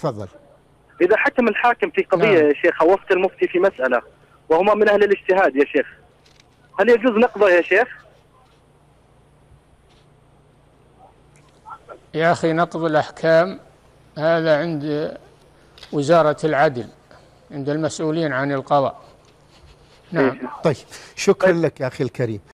تفضل. إذا حكم الحاكم في قضية يا شيخ أو وفق المفتي في مسألة وهما من أهل الاجتهاد يا شيخ، هل يجوز نقضه يا شيخ؟ يا أخي نقض الأحكام هذا عند وزارة العدل، عند المسؤولين عن القضاء. نعم. طيب، شكرا لك يا أخي الكريم.